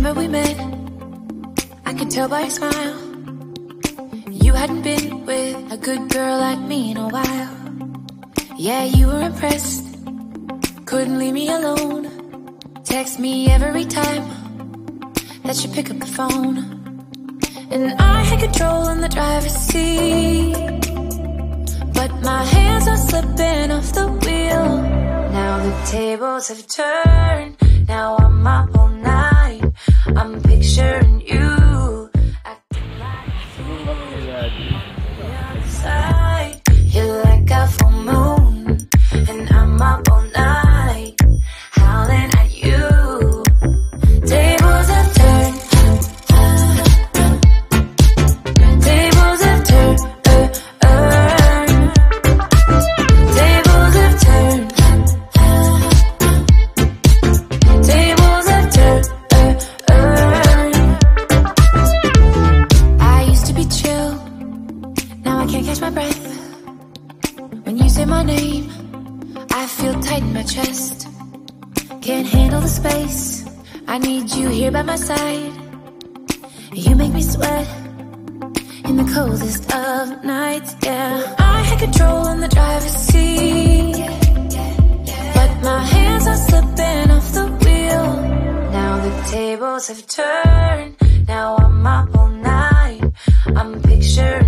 Remember we met, I could tell by your smile. You hadn't been with a good girl like me in a while. Yeah, you were impressed, couldn't leave me alone. Text me every time that you pick up the phone. And I had control in the driver's seat, but my hands are slipping off the wheel. Now the tables have turned, now I'm up all night. I'm picturing you acting like you're outside. You're like a full moon, and I'm up all night, howling at you. Tables have turned, tables have turned, tables have turned, tables have turned. I used to be chill, now I can't catch my breath. When you say my name, I feel tight in my chest. Can't handle the space, I need you here by my side. You make me sweat in the coldest of nights, yeah. I had control in the driver's seat, but my hands are slipping off the wheel. Now the tables have turned, now I'm up all night. I'm picturing